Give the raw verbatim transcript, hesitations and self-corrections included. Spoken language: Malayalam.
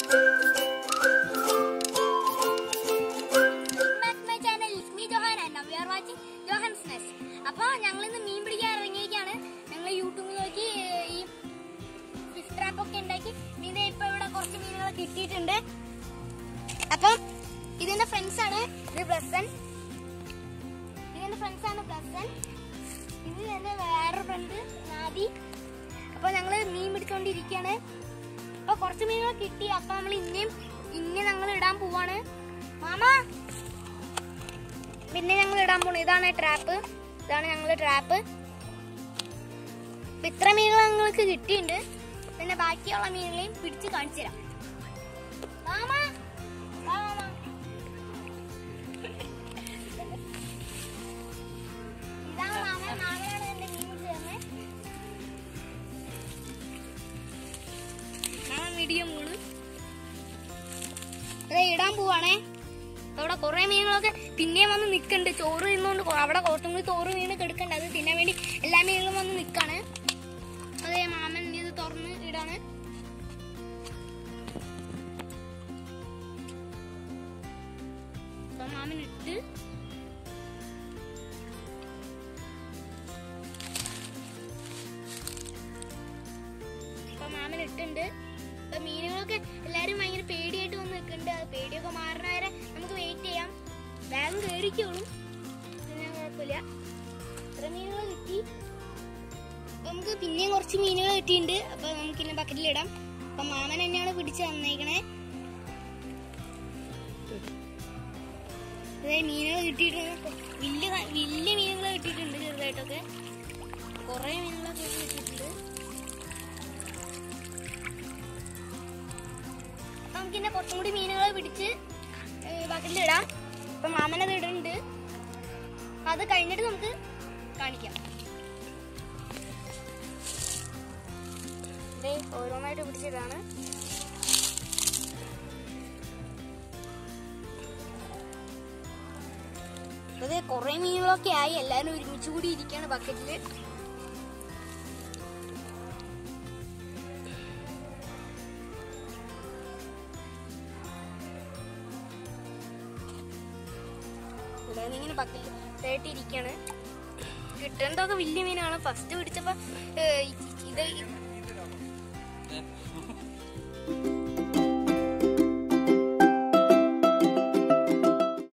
അപ്പൊ ഞങ്ങൾ ഇന്ന് മീൻ പിടിക്കാൻ ഇറങ്ങിയേക്കാണ്. ഞങ്ങൾ യൂട്യൂബിൽ നോക്കി ഈ ഫിഷ് ട്രാപ്പ് ഒക്കെ ഉണ്ടാക്കി മീൻ ഇപ്പൊ ഇവിടെ കുറച്ച് മീനുകൾ കിട്ടിയിട്ടുണ്ട്. അപ്പം ഇതിന്റെ ഫ്രണ്ട്സ് ആണ് ഇത് ബ്ലസൻ, ഇതിന്റെ ഫ്രണ്ട്സ് ആണ് ബ്ലസൻ, ഇത് എന്റെ വേറെ ഫ്രണ്ട് നാദി. അപ്പൊ ഞങ്ങള് മീൻ പിടിച്ചോണ്ടിരിക്കാണ്. അപ്പൊ കുറച്ച് മീനുകൾ കിട്ടി. അപ്പൊ നമ്മൾ ഇനിയും ഇനി ഞങ്ങൾ ഇടാൻ പോവാണ്. മാമ പിന്നെ ഞങ്ങൾ ഇടാൻ പോണു. ഇതാണ് ട്രാപ്പ്, ഇതാണ് ഞങ്ങള് ട്രാപ്പ്. ഇത്ര മീനുകൾ ഞങ്ങൾക്ക് കിട്ടിയിട്ടുണ്ട്. പിന്നെ ബാക്കിയുള്ള മീനുകളെയും പിടിച്ച് കാണിച്ചു തരാം. മാമ ഇതാണ് മാമ, മാമയാണ് എന്റെ മീൻ ചേർന്ന്. മാമ വീഡിയോ മൂന്ന് ഇടാൻ പോവാണേ. അവിടെ കുറെ മീനുകളൊക്കെ പിന്നെയും വന്ന് നിൽക്കുന്നുണ്ട്. ചോറ് തിന്നുകൊണ്ട് അവിടെ കുറച്ചും കൂടി ചോറ് വീണ് കിടക്കണ്ട. അത് തിന്നാൻ വേണ്ടി എല്ലാ മീനുകളും വന്ന് നിൽക്കാണ്. അതെ മാമൻ ഇത് തുറന്ന് ഇടാണ്. അപ്പൊ മാമൻ ഇട്ട് അപ്പൊ മാമൻ ഇട്ടുണ്ട്. അപ്പൊ മീനുകളൊക്കെ എല്ലാരും ഭയങ്കര പേടിയായിട്ട് വന്ന് നിൽക്കുന്നുണ്ട്. അത് പേടിയൊക്കെ മാറണ വരെ നമുക്ക് വെയിറ്റ് ചെയ്യാം. വേഗം കയറിക്കോളും, ഞാൻ കുഴപ്പമില്ല. ഇത്ര മീനുകൾ കിട്ടി. നമുക്ക് പിന്നെയും കുറച്ച് മീനുകൾ കിട്ടിയിട്ടുണ്ട്. അപ്പൊ നമുക്ക് ഇന്നെ ബക്കറ്റിലിടാം. അപ്പൊ മാമൻ തന്നെയാണ് പിടിച്ച് തന്നേക്കണേ. അതായത് മീനുകൾ കിട്ടിയിട്ടുണ്ട്. വലിയ വലിയ മീനുകൾ കിട്ടിയിട്ടുണ്ട്. ചെറുതായിട്ടൊക്കെ കുറെ മീനുകളൊക്കെ കിട്ടിയിട്ടുണ്ട്. നമുക്കിന്നെ കുറച്ചും കൂടി മീനുകളെ പിടിച്ച് ബക്കറ്റിലിടാം. അപ്പൊ മാമനത് ഇടുന്നുണ്ട്. അത് കഴിഞ്ഞിട്ട് നമുക്ക് കാണിക്കാം. ഇതേ ഓരോന്നായിട്ട് പിടിച്ചിടാണ്. അതെ കുറെ മീനുകളൊക്കെ ആയി. എല്ലാരും ഒരുമിച്ച് കൂടി ഇരിക്കാണ് ബക്കറ്റില്. ഇങ്ങനെ ബക്കറ്റിലിരിക്കാണ്. കിട്ടേണ്ടതൊക്കെ വലിയ മീനാണ്. ഫസ്റ്റ് പിടിച്ചപ്പോ ഇത്